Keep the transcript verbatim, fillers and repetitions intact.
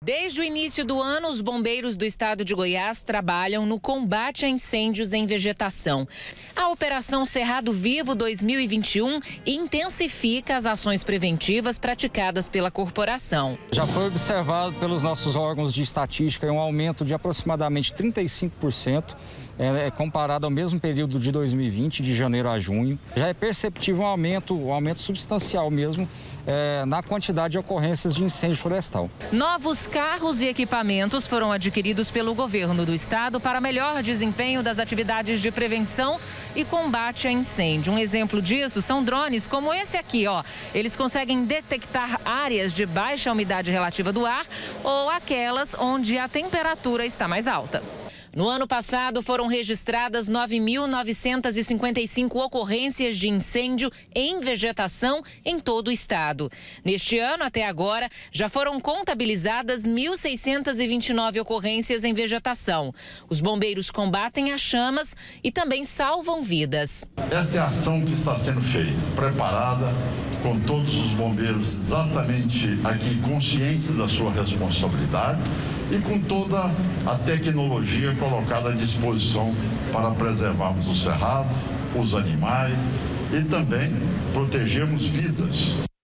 Desde o início do ano, os bombeiros do estado de Goiás trabalham no combate a incêndios em vegetação. A Operação Cerrado Vivo dois mil e vinte e um intensifica as ações preventivas praticadas pela corporação. Já foi observado pelos nossos órgãos de estatística um aumento de aproximadamente trinta e cinco por cento. É, comparado ao mesmo período de dois mil e vinte, de janeiro a junho. Já é perceptível um aumento, um aumento substancial mesmo é, na quantidade de ocorrências de incêndio florestal. Novos carros e equipamentos foram adquiridos pelo governo do estado para melhor desempenho das atividades de prevenção e combate a incêndio. Um exemplo disso são drones como esse aqui, ó. Eles conseguem detectar áreas de baixa umidade relativa do ar ou aquelas onde a temperatura está mais alta. No ano passado, foram registradas nove mil novecentas e cinquenta e cinco ocorrências de incêndio em vegetação em todo o estado. Neste ano, até agora, já foram contabilizadas mil seiscentas e vinte e nove ocorrências em vegetação. Os bombeiros combatem as chamas e também salvam vidas. Esta é a ação que está sendo feita, preparada, com todos os bombeiros exatamente aqui conscientes da sua responsabilidade e com toda a tecnologia colocada à disposição para preservarmos o cerrado, os animais e também protegermos vidas.